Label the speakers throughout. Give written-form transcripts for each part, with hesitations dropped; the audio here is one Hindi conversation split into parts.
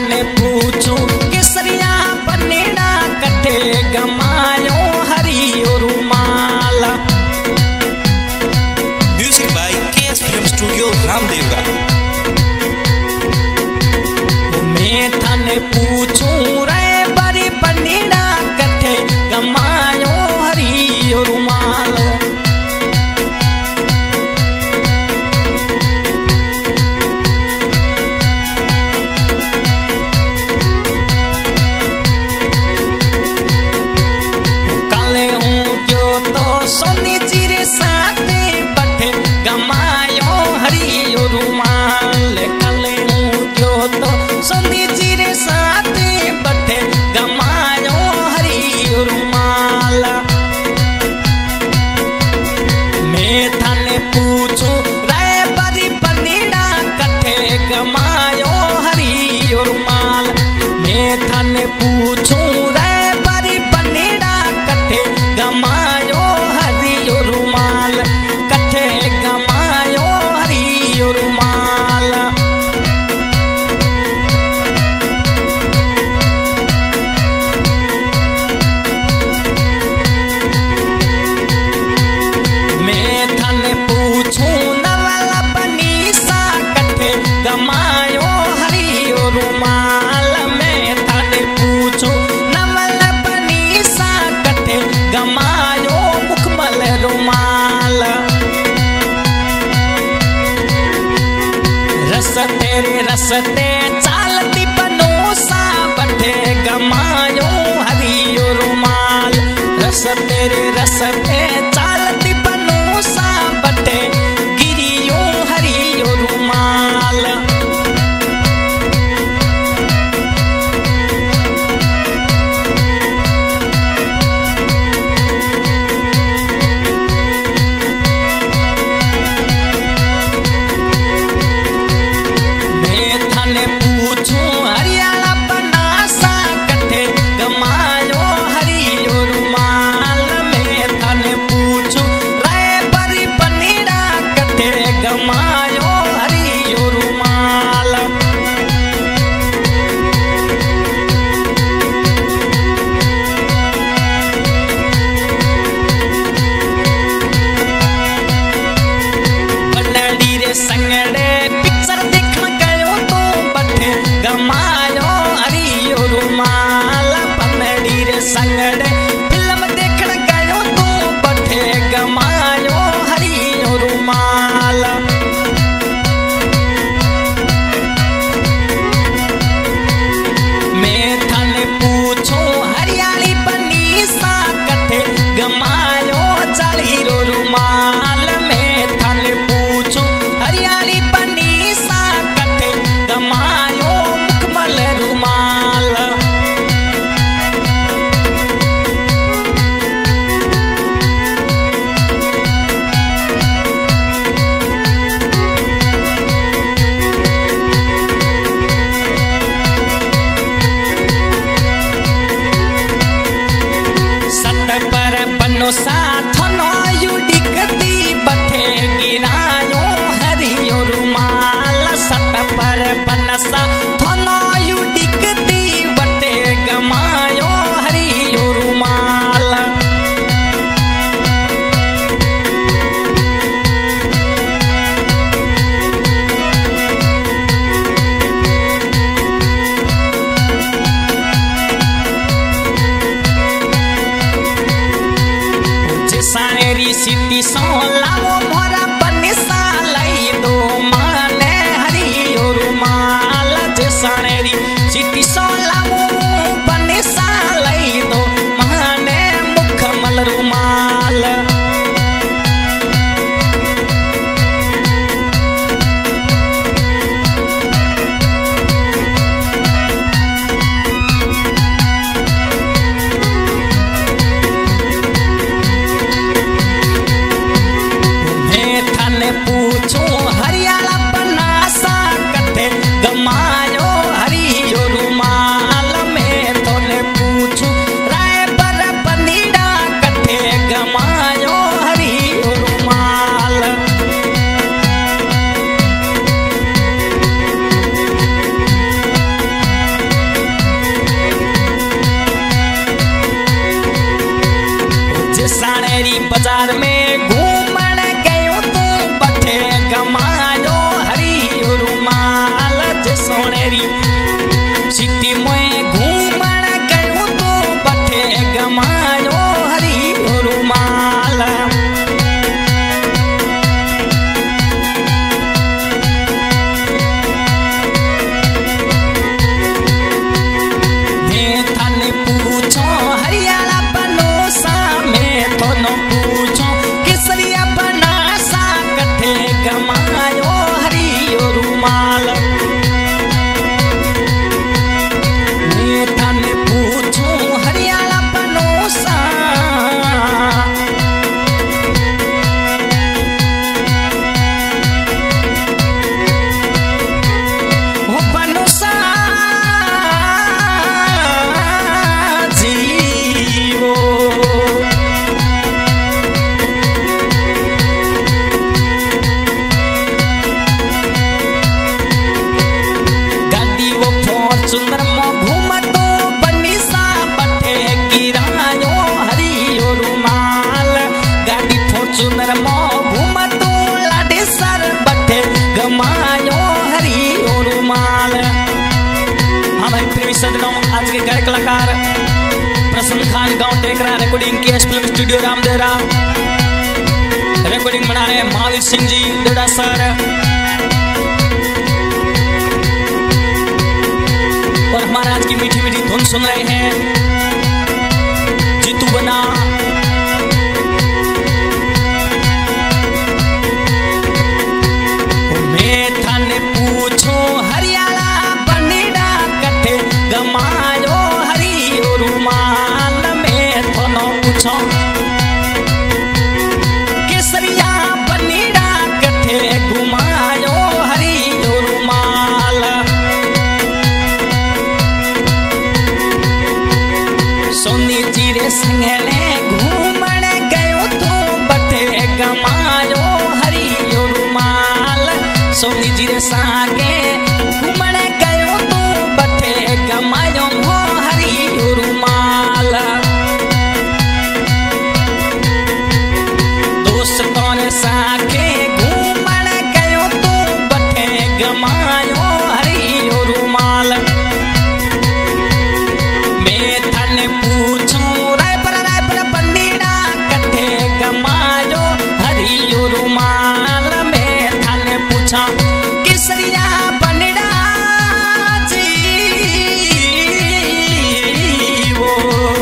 Speaker 1: थाने पूछू केसरिया बनेड़ा कटे गमायो हरियो रुमाल।
Speaker 2: Music by KS film studio Ramdevra.
Speaker 1: मैं थाने पूछू रे बड़ी बनेड़ा कटे गमायो हरियो रुमाल। सोनी चिरे साथे बटे गमायो हरियो रुमाल। कले जो तो सोनी चिरे साथे बटे गमायो हरियो रुमाल। मैं थाने पूछू रे बड़ी बनेड़ा कटे गमायो हरियो रुमाल। मैं थाने पूछू रे बड़ी बनेड़ा कटे गमायो रुमाल कटे गमायो हरियो रुमाल। मैं थाने पूछू नवल बनीसा कटे गमायो हरियो रुमाल। मैं थाने पूछू नवल बनीसा कटे गमायो मुखमल रुमाल। रसते चालती बनोसा बटे गमायो हरियो रुमाल। रसते चालती बनोसा बटे गिरियो हरियो रुमाल। मैं थाने फॉर्चूनर मो घूमतो बनिसा बटे गिरायो हरियो रुमाल। गाड़ी फॉर्चूनर मो घूमतो लाडेसर बटे गमायो हरियो रुमाल। हाँ भाई प्रेमी सज्जनों, आज के गायक कलाकार प्रसन्न खान गांव टेकरा रिकॉर्डिंग के फिल्म स्टूडियो रामदेवरा रिकॉर्डिंग बना रहे महावीर सिंह जी देवड़ा सर। और हमारा आज की मीठी मीठी धुन सुन रहे हैं जीतू बना। मैं थाने पूछो हरियाणा बनेड़ा कटे गमायो हरियो रुमाल। मैं थानो पूछो केसरिया बनेड़ा कटे घुमायो हरियो रुमाल। सोनी जीरे संगले घूमण गयो तो बटे गमायो हरियो रुमाल। सोनी जीरे सागे घूमण गयो तो बटे गमायो हो हरियो रुमाल। दोस्तों ने सागे घूमण गयो तो बटे गमायो हरियो रुमाल। मैं थाने पूछूं रायपुर बनेड़ा कटे गमायो हरियो रुमाल। मैं थाने पूछा केसरिया बनेड़ा जी वो।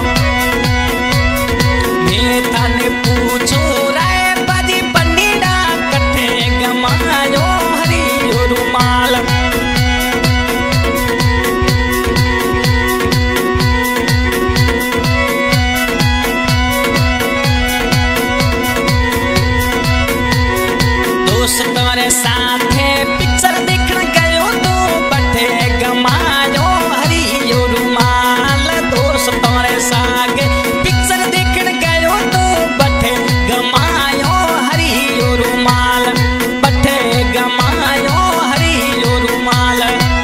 Speaker 1: मैं थाने पूछूं रायपुर बनेड़ा कटे गमायो हरियो रुमाल। दोस्तों रे साथे पिक्चर देखने गयो तो बटे गमायो हरियो रुमाल। दोस्तों रे सागे पिक्चर देखने गयो तो बटे गमायो हरियो रुमाल। बटे गमायो हरियो रुमाल।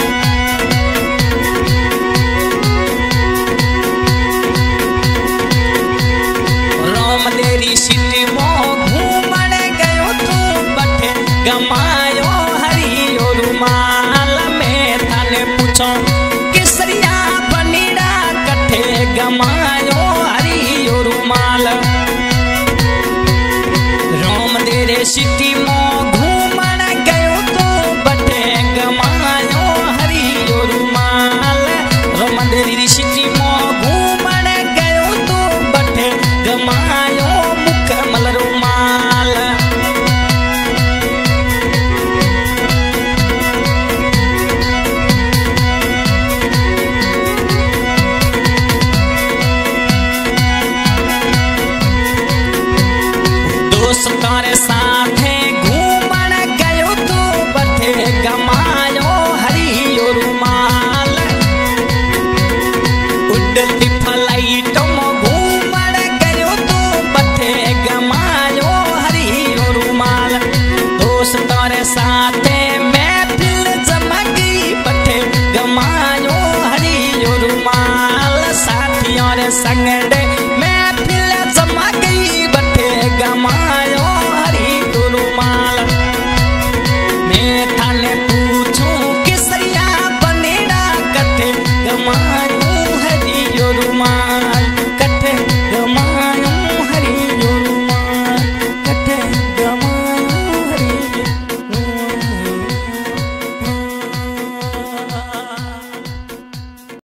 Speaker 1: रामदेरी सिटी मो घूमण गयो तो बटे गमायो हरियो रुमाल। मैं थाने पूछो केसरिया बनेड़ा कटे गमायो हरियो रुमाल। रामदेरी सिटी मो घूमण गयो तो बटे गमायो हरियो रुमाल। रामदेरी सिटी मो घूमण गयो तो बटे गमायो मुकमल रुमाल। दोस्तों रे साथे घूमण गयो तो बटे गमायो हरियो रुमाल। उड़ती फ्लाइट में घूमण गयो तो बटे गमायो हरियो रुमाल। दोस्तों रे साथे महफिल जमगी बटे गमायो हरियो रुमाल। साथियों रे संग